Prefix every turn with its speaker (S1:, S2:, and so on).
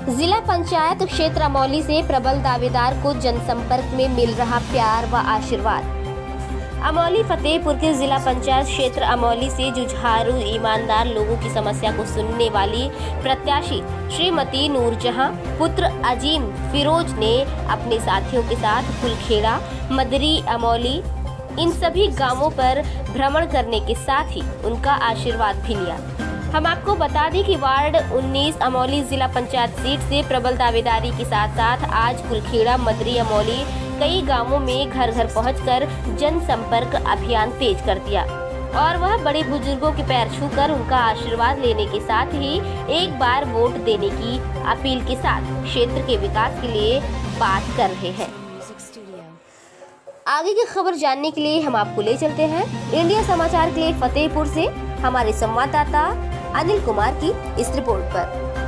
S1: जिला पंचायत क्षेत्र अमौली से प्रबल दावेदार को जनसंपर्क में मिल रहा प्यार व आशीर्वाद। अमौली फतेहपुर के जिला पंचायत क्षेत्र अमौली से जुझारू ईमानदार लोगों की समस्या को सुनने वाली प्रत्याशी श्रीमती नूरजहां पुत्र अजीम फिरोज ने अपने साथियों के साथ कुलखेड़ा, मदरी, अमौली इन सभी गांवों पर भ्रमण करने के साथ ही उनका आशीर्वाद भी लिया। हम आपको बता दें कि वार्ड 19 अमौली जिला पंचायत सीट से प्रबल दावेदारी के साथ साथ आज कुलखेड़ा, मदरी, अमौली कई गांवों में घर घर पहुंचकर जनसंपर्क अभियान तेज कर दिया और वह बड़े बुजुर्गों के पैर छूकर उनका आशीर्वाद लेने के साथ ही एक बार वोट देने की अपील के साथ क्षेत्र के विकास के लिए बात कर रहे हैं। आगे की खबर जानने के लिए हम आपको ले चलते हैं इंडिया समाचार के लिए फतेहपुर से हमारे संवाददाता अनिल कुमार की इस रिपोर्ट पर।